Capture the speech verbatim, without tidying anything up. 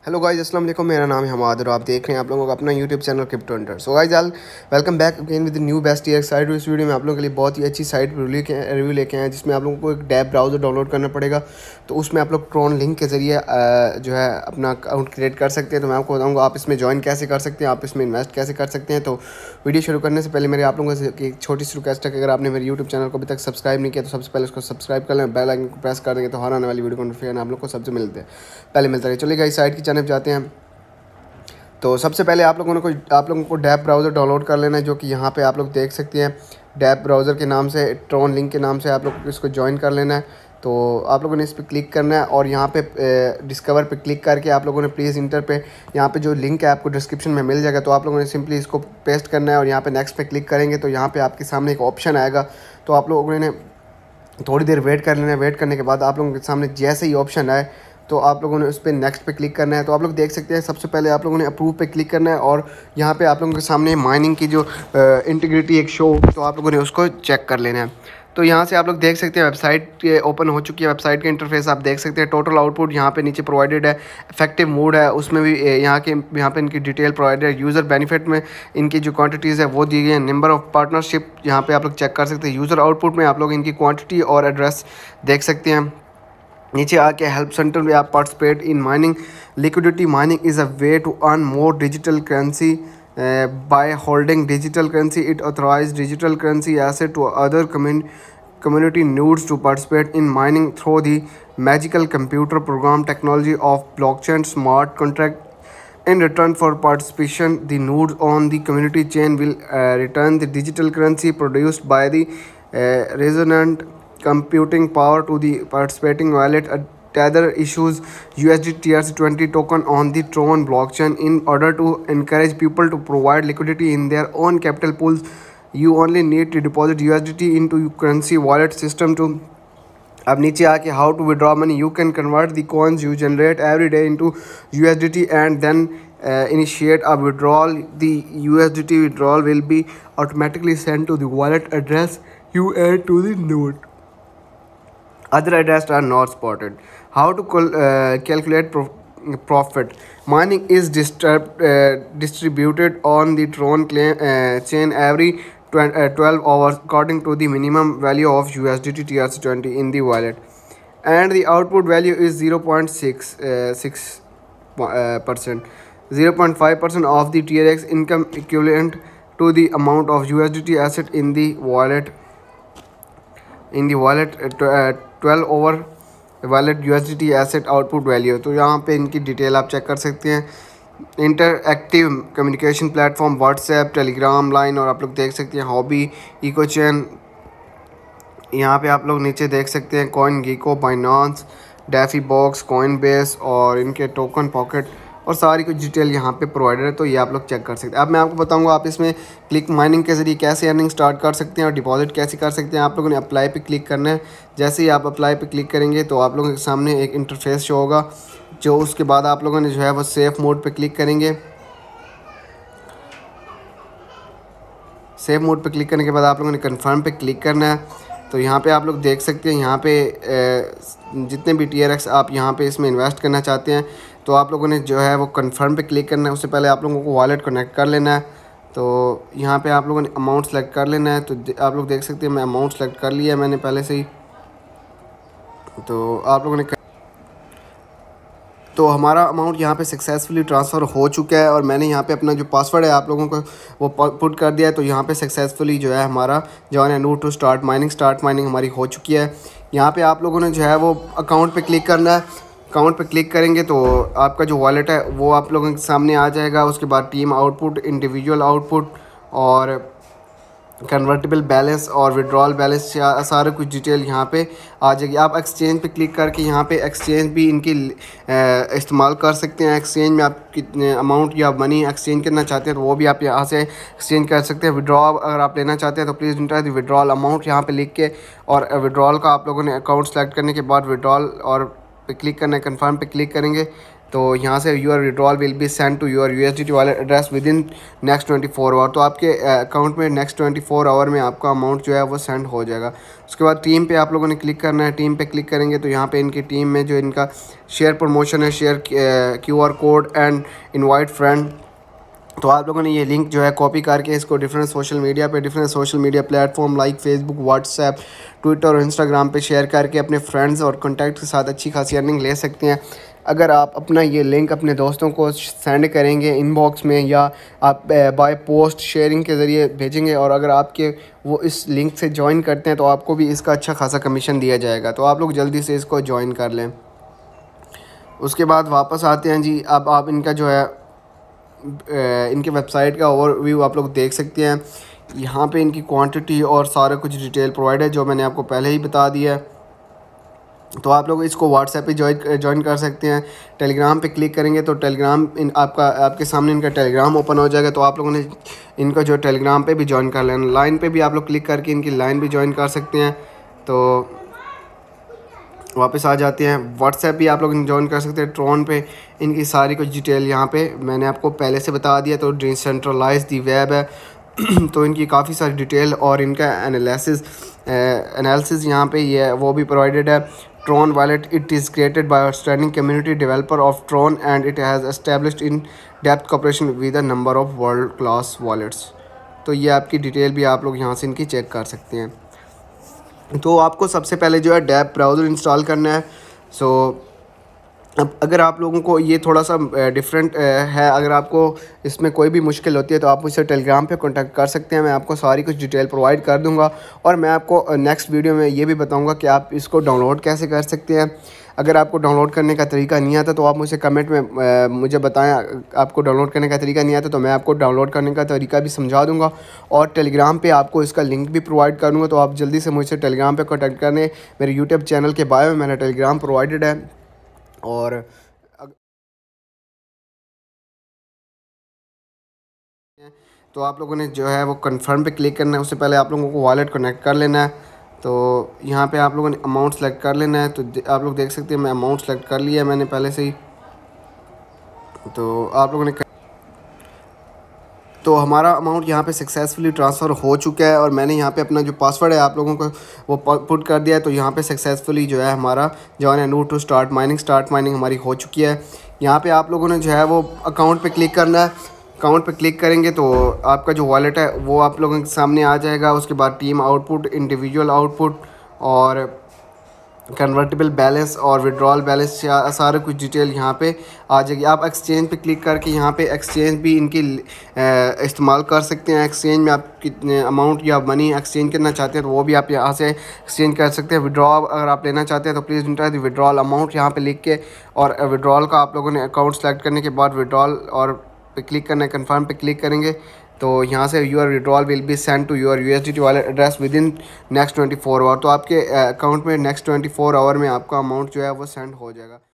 Hello guys, अस्सलाम वालेकुम। मेरा नाम है हमाद और आप देख रहे हैं आप लोगों का अपना YouTube channel crypto hunter. So guys, all welcome back again with new best year site. इस वीडियो में आप लोगों के लिए बहुत ही अच्छी साइट रिव्यू लेके आए हैं, जिसमें आप लोगों को एक डैब ब्राउज़र डाउनलोड करना पड़ेगा। तो उसमें आप लोग ट्रोन लिंक के ज़रिए जो है अपना अकाउंट क्रिएट कर सकते हैं। तो मैं आपको बताऊँगा आप इसमें ज्वाइन कैसे कर सकते हैं, आप इसमें इन्वेस्ट कैसे कर सकते हैं। तो वीडियो शुरू करने से पहले मेरे आप लोगों से एक छोटी सी रिक्वेस्ट है कि अगर आपने मेरे यूट्यूब चैनल को अभी तक सब्सक्राइब नहीं किया तो सबसे पहले उसको सब्सक्राइब कर लें, बेल आइकन को प्रेस कर देंगे तो हर आने वाली वीडियो को नोटिफिकेशन आप लोग को सबसे मिलते हैं पहले मिलता है। चलिए गाइस, साइट की जानब जाते हैं। तो सबसे पहले आप लोगों ने को आप लोगों को डैब ब्राउज़र डाउनलोड कर लेना है, जो कि यहाँ पे आप लोग देख सकते हैं। डैब ब्राउज़र के नाम से, ट्रोन लिंक के नाम से आप लोग इसको ज्वाइन कर लेना है। तो आप लोगों ने इस पर क्लिक करना है और यहाँ पे डिस्कवर पे क्लिक करके आप लोगों ने प्लीज़ इंटर पे यहाँ पे जो लिंक है आपको डिस्क्रिप्शन में मिल जाएगा। तो आप लोगों ने सिंपली इसको पेस्ट करना है और यहाँ पे नेक्स्ट पे क्लिक करेंगे तो यहाँ पे आपके सामने एक ऑप्शन आएगा। तो आप लोगों ने थोड़ी देर वेट कर लेना है। वेट करने के बाद आप लोगों के सामने जैसे ही ऑप्शन आए तो आप लोगों ने उस पर नेक्स्ट पे क्लिक करना है। तो आप लोग देख सकते हैं सबसे पहले आप लोगों ने अप्रूव पे क्लिक करना है और यहाँ पे आप लोगों के सामने माइनिंग की जो इंटीग्रिटी एक शो, तो आप लोगों ने उसको चेक कर लेना है। तो यहाँ से आप लोग देख सकते हैं वेबसाइट ओपन हो चुकी है। वेबसाइट का इंटरफेस आप देख सकते हैं। टोटल आउटपुट यहाँ पे नीचे प्रोवाइडेड है। इफेक्टिव मोड है, उसमें भी यहाँ के यहाँ पे इनकी डिटेल प्रोवाइडेड है। यूज़र बेनिफिट में इनकी जो क्वांटिटीज़ है वो दी गई है। नंबर ऑफ पार्टनरशिप यहाँ पे आप लोग चेक कर सकते हैं। यूज़र आउटपुट में आप लोग इनकी क्वान्टिटी और एड्रेस देख सकते हैं। नीचे आके हेल्प सेंटर में आप participate in mining liquidity. Mining is a way to earn more digital currency by holding digital currency. It authorize digital currency asset to other community needs to participate in mining through the magical computer program technology of blockchain smart contract. In return for participation, the nodes on the community chain will uh, return the digital currency produced by the uh, resonant computing power to the participating wallet. A Tether issues U S D T R C twenty token on the Tron blockchain in order to encourage people to provide liquidity in their own capital pools. You only need to deposit U S D T into currency wallet system to. अब नीचे आके how to withdraw money, you can convert the coins you generate every day into U S D T and then initiate a withdrawal. The U S D T withdrawal will be automatically sent to the wallet address you add to the node. Other addresses are not spotted. How to cal- uh, calculate pro- profit? Mining is distrib- uh, distributed on the Tron claim, uh, chain every twelve hours according to the minimum value of U S D T T R C twenty in the wallet, and the output value is zero point six six percent. zero point five percent of the T R X income equivalent to the amount of U S D T asset in the wallet in the wallet uh, twelve over wallet U S D T asset output value. तो यहाँ पे इनकी detail आप check कर सकते हैं। Interactive communication platform WhatsApp, Telegram, line, और आप लोग देख सकते हैं हॉबी, इको चैन। यहाँ पे आप लोग नीचे देख सकते हैं CoinGecko, Binance, DeFi box, Coinbase और इनके टोकन पॉकेट और सारी कुछ डिटेल यहाँ पे प्रोवाइडर है। तो ये आप लोग चेक कर सकते हैं। अब मैं आपको बताऊंगा आप इसमें क्लिक माइनिंग के ज़रिए कैसे अर्निंग स्टार्ट कर सकते हैं और डिपॉजिट कैसे कर सकते हैं। आप लोगों ने अप्लाई पे क्लिक करना है। जैसे ही आप अप्लाई पे क्लिक करेंगे तो आप लोगों के सामने एक इंटरफेस शो होगा, जो उसके बाद आप लोगों ने जो है वो सेफ मोड पे क्लिक करेंगे। सेफ मोड पे क्लिक करने के बाद आप लोगों ने कन्फर्म पे क्लिक करना है। तो यहाँ पे आप लोग देख सकते हैं यहाँ पे जितने भी टी आर एक्स आप यहाँ पे इसमें इन्वेस्ट करना चाहते हैं तो आप लोगों ने जो है वो कन्फर्म पे क्लिक करना है। उससे पहले आप लोगों को वॉलेट कनेक्ट कर लेना है। तो यहाँ पे आप लोगों ने अमाउंट सेलेक्ट कर लेना है। तो आप लोग देख सकते हैं मैं अमाउंट सेलेक्ट कर लिया है मैंने पहले से ही। तो आप लोगों ने तो हमारा अमाउंट यहाँ पे सक्सेसफुली ट्रांसफ़र हो चुका है और मैंने यहाँ पे अपना जो पासवर्ड है आप लोगों को वो पुट कर दिया है। तो यहाँ पे सक्सेसफुली जो है हमारा जॉइन है new to start mining start mining हमारी हो चुकी है। यहाँ पे आप लोगों ने जो है वो अकाउंट पे क्लिक करना है। अकाउंट पे क्लिक करेंगे तो आपका जो वॉलेट है वो आप लोगों के सामने आ जाएगा। उसके बाद टीम आउटपुट, इंडिविजुअल आउटपुट और कन्वर्टेबल बैलेंस और विड्रॉल बैलेंस सारे कुछ डिटेल यहाँ पे आ जाएगी। आप एक्सचेंज पे क्लिक करके यहाँ पे एक्सचेंज भी इनकी इस्तेमाल कर सकते हैं। एक्सचेंज में आप कितने अमाउंट या मनी एक्सचेंज करना चाहते हैं तो वो भी आप यहाँ से एक्सचेंज कर सकते हैं। विड्रॉ अगर आप लेना चाहते हैं तो please enter the withdrawal amount यहाँ पे लिख के और विड्रॉल का आप लोगों ने अकाउंट सेलेक्ट करने के बाद विड्रॉल और पे क्लिक करना है, कन्फर्म पे क्लिक करेंगे तो यहाँ से your withdrawal will be send to your U S D T wallet address within next twenty four hour. तो आपके अकाउंट में नेक्स्ट ट्वेंटी फोर आवर में आपका अमाउंट जो है वो सेंड हो जाएगा। उसके बाद टीम पे आप लोगों ने क्लिक करना है। टीम पे क्लिक करेंगे तो यहाँ पे इनकी टीम में जो इनका शेयर प्रमोशन है, share Q R code and invite friend, तो आप लोगों ने ये लिंक जो है कॉपी करके इसको डिफरेंट सोशल मीडिया पे different social media platform like Facebook, WhatsApp, Twitter और इंस्टाग्राम पे शेयर करके अपने फ्रेंड्स और कॉन्टैक्ट के साथ अच्छी खासी अर्निंग ले सकते हैं। अगर आप अपना ये लिंक अपने दोस्तों को सेंड करेंगे इनबॉक्स में या आप बाय पोस्ट शेयरिंग के ज़रिए भेजेंगे और अगर आपके वो इस लिंक से ज्वाइन करते हैं तो आपको भी इसका अच्छा खासा कमीशन दिया जाएगा। तो आप लोग जल्दी से इसको ज्वाइन कर लें। उसके बाद वापस आते हैं जी। अब आप इनका जो है इनके वेबसाइट का ओवरव्यू आप लोग देख सकते हैं। यहाँ पे इनकी क्वांटिटी और सारा कुछ डिटेल प्रोवाइड है जो मैंने आपको पहले ही बता दिया है। तो आप लोग इसको व्हाट्सएप पे ज्वाइन ज्वाइन कर सकते हैं। टेलीग्राम पे क्लिक करेंगे तो टेलीग्राम इन आपका आपके सामने इनका टेलीग्राम ओपन हो जाएगा। तो आप लोगों ने इनका जो टेलीग्राम पे भी ज्वाइन कर लेना। लाइन पे भी आप लोग क्लिक करके इनकी लाइन भी ज्वाइन कर सकते हैं। तो वापस आ जाते हैं। व्हाट्सएप भी आप लोग ज्वाइन कर सकते हैं। ट्रोन पे इनकी सारी कुछ डिटेल यहाँ पे मैंने आपको पहले से बता दिया। तो डिसेंट्रलाइज दी वेब है तो इनकी काफ़ी सारी डिटेल और इनका एनालिसिस एनालिसिस यहाँ पे ये वो भी प्रोवाइडेड है। Tron wallet it is created by outstanding community developer of Tron and it has established in depth cooperation with a number of world class wallets. तो ये आपकी डिटेल भी आप लोग यहाँ से इनकी चेक कर सकते हैं। तो आपको सबसे पहले जो है डैप ब्राउज़र इंस्टॉल करना है। सो अब अगर आप लोगों को ये थोड़ा सा डिफरेंट है, अगर आपको इसमें कोई भी मुश्किल होती है तो आप मुझसे टेलीग्राम पे कांटेक्ट कर सकते हैं। मैं आपको सारी कुछ डिटेल प्रोवाइड कर दूंगा और मैं आपको नेक्स्ट वीडियो में ये भी बताऊंगा कि आप इसको डाउनलोड कैसे कर सकते हैं। अगर आपको डाउनलोड करने का तरीका नहीं आता तो आप मुझे कमेंट में आ, मुझे बताएं आपको डाउनलोड करने का तरीका नहीं आता तो मैं आपको डाउनलोड करने का तरीका भी समझा दूंगा और टेलीग्राम पे आपको इसका लिंक भी प्रोवाइड करूँगा। तो आप जल्दी से मुझसे टेलीग्राम पे कांटेक्ट करें। मेरे यूट्यूब चैनल के बायो में मैंने टेलीग्राम प्रोवाइडेड है। और तो आप लोगों ने जो है वो कंफर्म पे क्लिक करना है। उससे पहले आप लोगों को वॉलेट कनेक्ट कर लेना है। तो यहाँ पे आप लोगों ने अमाउंट सेलेक्ट कर लेना है। तो आप लोग देख सकते हैं मैं अमाउंट सेलेक्ट कर लिया है मैंने पहले से ही। तो आप लोगों ने कर... तो हमारा अमाउंट यहाँ पे सक्सेसफुली ट्रांसफ़र हो चुका है और मैंने यहाँ पे अपना जो पासवर्ड है आप लोगों को वो पुट कर दिया है। तो यहाँ पे सक्सेसफुली जो है हमारा join and to start mining start mining हमारी हो चुकी है। यहाँ पे आप लोगों ने जो है वो अकाउंट पे क्लिक करना है। अकाउंट पे क्लिक करेंगे तो आपका जो वॉलेट है वो आप लोगों के सामने आ जाएगा। उसके बाद टीम आउटपुट, इंडिविजुअल आउटपुट और कन्वर्टेबल बैलेंस और विड्रॉल बैलेंस सारा कुछ डिटेल यहाँ पे आ जाएगी। आप एक्सचेंज पे क्लिक करके यहाँ पे एक्सचेंज भी इनकी इस्तेमाल कर सकते हैं। एक्सचेंज में आप कितने अमाउंट या मनी एक्सचेंज करना चाहते हैं तो वो भी आप यहाँ से एक्सचेंज कर सकते हैं। विड्रॉ अगर आप लेना चाहते हैं तो please enter the withdrawal amount यहाँ पे लिख के और विड्रॉल का आप लोगों ने अकाउंट सेलेक्ट करने के बाद विड्रॉल और पे क्लिक करना है। कन्फर्म पे क्लिक करेंगे तो यहाँ से your withdrawal will be send to your U S D T wallet address within next twenty four hour. तो आपके अकाउंट में नेक्स्ट ट्वेंटी फोर आवर में आपका अमाउंट जो है वो सेंड हो जाएगा।